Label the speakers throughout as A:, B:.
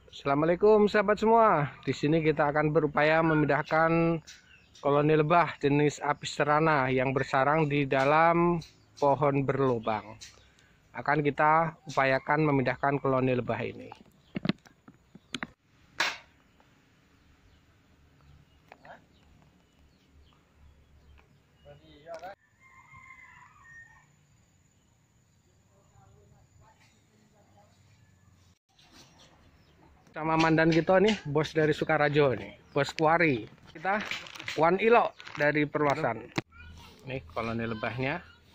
A: Assalamualaikum sahabat semua. Di sini kita akan berupaya memindahkan koloni lebah jenis apis cerana yang bersarang di dalam pohon berlubang. Akan kita upayakan memindahkan koloni lebah ini. Sama mandan kita nih, bos dari Sukarajo nih, bos Kuari. Kita Wan Ilo dari Perluasan. Nih koloni lebahnya.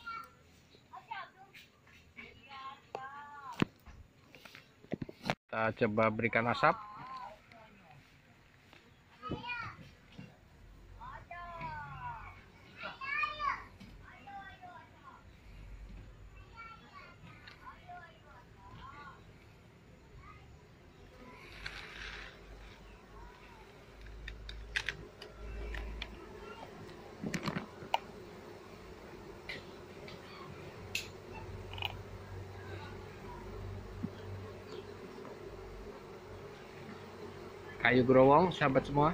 A: Kita coba berikan asap. Kayu growong sahabat semua.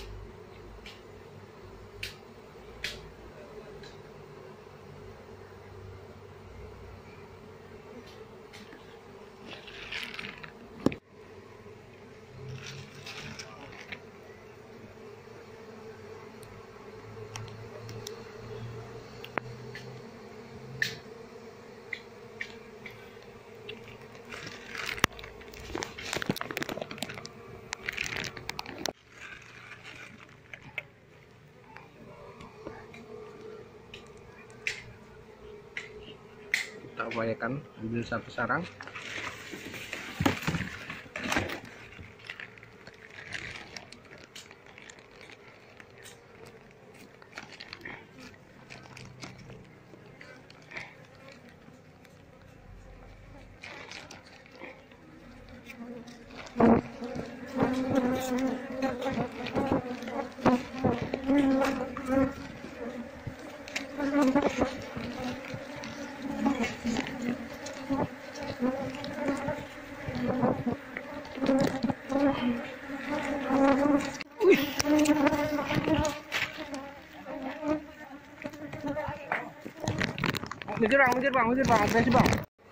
A: Kita upayakan ambil satu sarang. Minggir bang, operasi bang.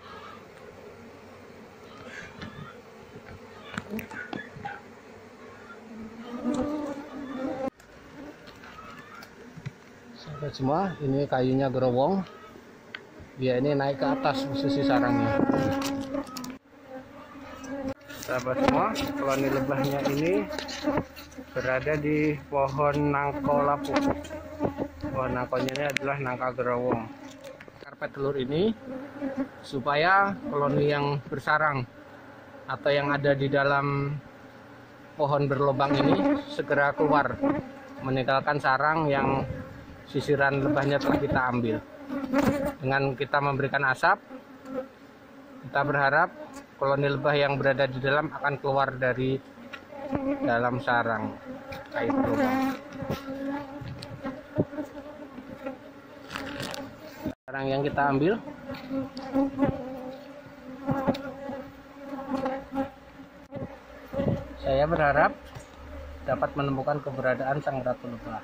A: Sahabat semua, ini kayunya growong. Dia ini naik ke atas posisi sarangnya. Sahabat semua, koloni lebahnya ini berada di pohon nangko lapuk. Pohon nangkonya ini adalah nangka growong. Karpet telur ini supaya koloni yang bersarang atau yang ada di dalam pohon berlubang ini segera keluar, meninggalkan sarang yang sisiran lebahnya telah kita ambil. Dengan kita memberikan asap, kita berharap koloni lebah yang berada di dalam akan keluar dari dalam sarang kayu berlubang. Sarang yang kita ambil saya berharap dapat menemukan keberadaan sang ratu lebah.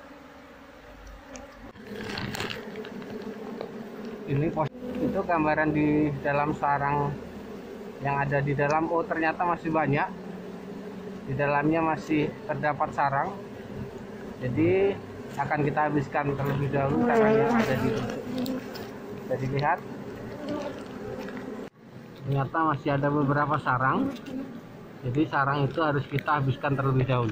A: Ini itu gambaran di dalam sarang yang ada di dalam. Oh, ternyata masih banyak di dalamnya, masih terdapat sarang. Jadi akan kita habiskan terlebih dahulu sarang yang ada di sini. Bisa dilihat ternyata masih ada beberapa sarang, jadi sarang itu harus kita habiskan terlebih dahulu.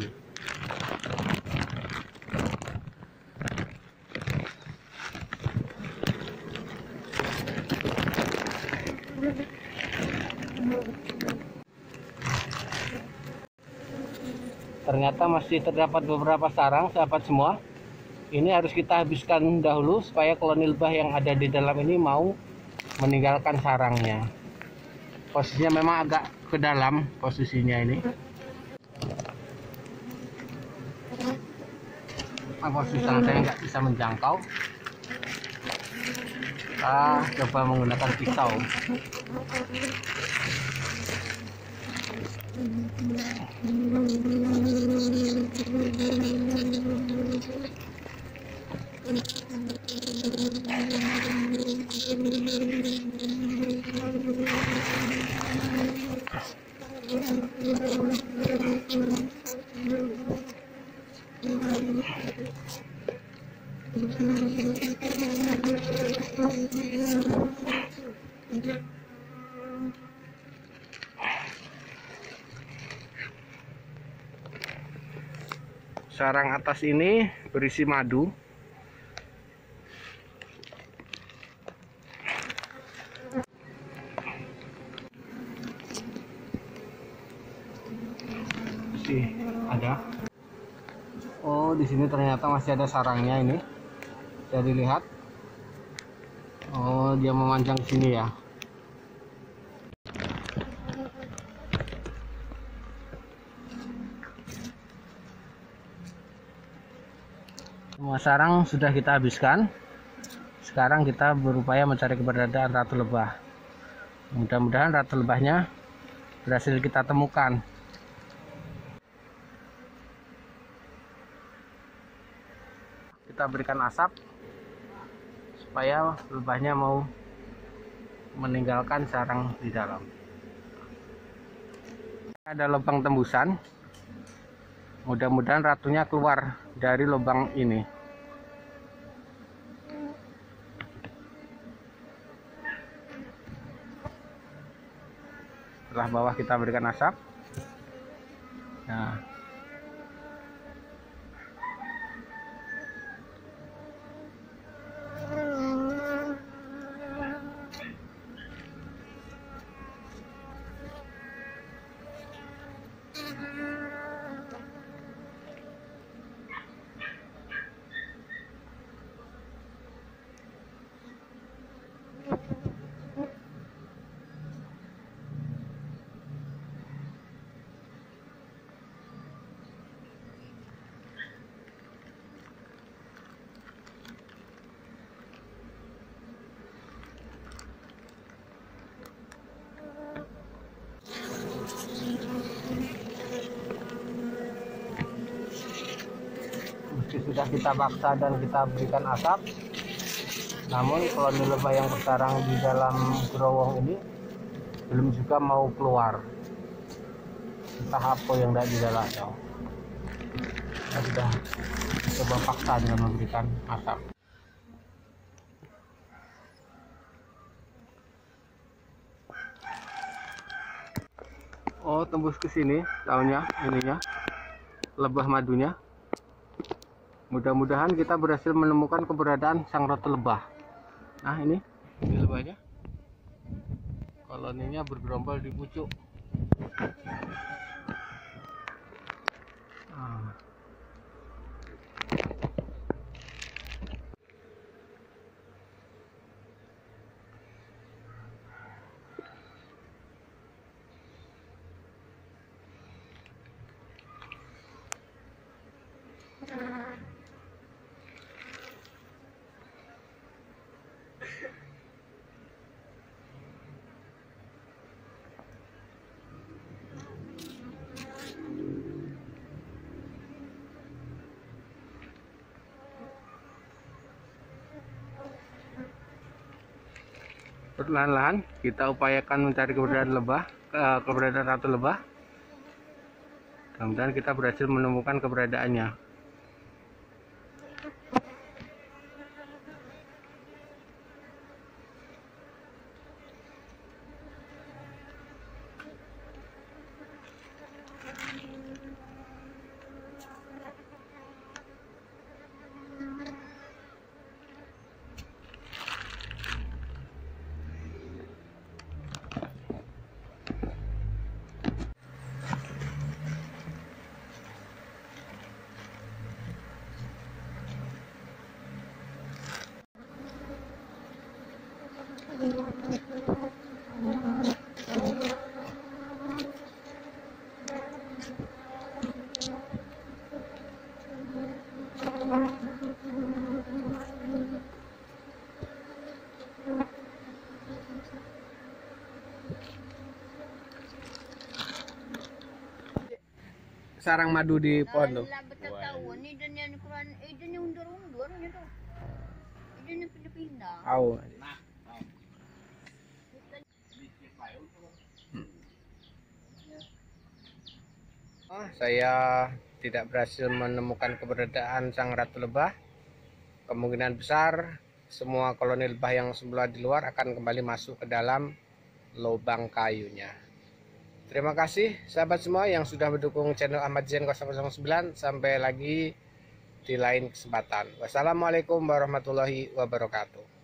A: Ternyata masih terdapat beberapa sarang sahabat semua. Ini harus kita habiskan dahulu supaya koloni lebah yang ada di dalam ini mau meninggalkan sarangnya. Posisinya memang agak ke dalam posisinya ini. Posisi sarang saya nggak bisa menjangkau. Kita coba menggunakan pisau. Sarang atas ini berisi madu. Masih ada. Oh, di sini ternyata masih ada sarangnya ini. Bisa dilihat. Oh, dia memanjang sini ya. Semua sarang sudah kita habiskan. Sekarang kita berupaya mencari keberadaan ratu lebah. Mudah-mudahan ratu lebahnya berhasil kita temukan. Kita berikan asap supaya lebahnya mau meninggalkan sarang di dalam. Ada lubang tembusan. Mudah-mudahan ratunya keluar dari lubang ini. Setelah bawah kita berikan asap. Nah, meski sudah kita paksa dan kita berikan asap, namun koloni lebah yang bersarang di dalam gerowong ini belum juga mau keluar. Entah apa yang ada di dalam. Kita sudah coba paksa dengan memberikan asap. Oh, tembus ke sini daunnya, ininya, lebah madunya. Mudah-mudahan kita berhasil menemukan keberadaan sang ratu lebah. Nah, ini lebahnya. Koloninya bergerombol di pucuk. Nah. Perlahan-lahan kita upayakan mencari keberadaan ratu lebah. Mudah-mudahan kita berhasil menemukan keberadaannya. sarang madu di pohon tuh?
B: Lah bertahun ini dan yang ukuran dan yang undur-undur gitu. Ini pindah-pindah.
A: Au. Saya tidak berhasil menemukan keberadaan sang ratu lebah. Kemungkinan besar semua koloni lebah yang semula di luar akan kembali masuk ke dalam lubang kayunya. Terima kasih sahabat semua yang sudah mendukung channel Ahmad Zain 009. Sampai lagi di lain kesempatan. Wassalamualaikum warahmatullahi wabarakatuh.